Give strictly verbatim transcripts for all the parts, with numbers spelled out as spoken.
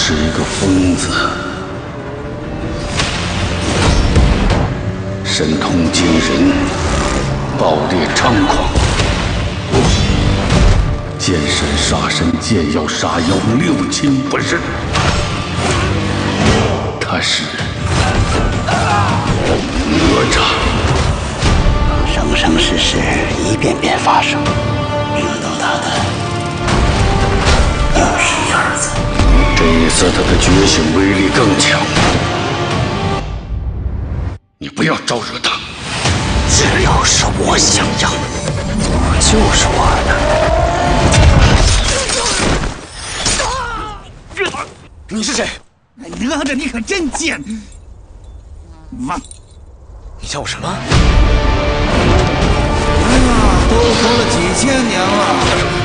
是一个疯子，神通惊人，暴烈猖狂，见神杀神，见妖杀妖，六亲不认。他是哪吒。 生生世世，一遍遍发生，惹到他的又是你儿子。 这一次，他的觉醒威力更强。你不要招惹他。 只要是我想要的，就是我的。你是谁？ 哪吒，你可真贱！汪， 你叫我什么？ 哎呀，都活了几千年了，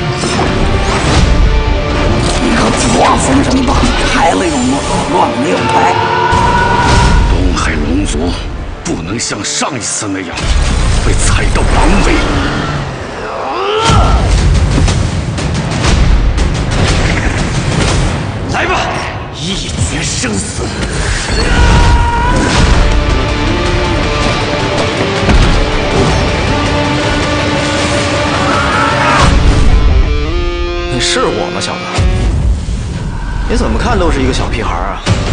你可画风筝吧，排了又乱，乱了又排。 东海龙族不能像上一次那样被踩到王位。 来吧，一决生死。你是我吗，小子？你怎么看都是一个小屁孩啊！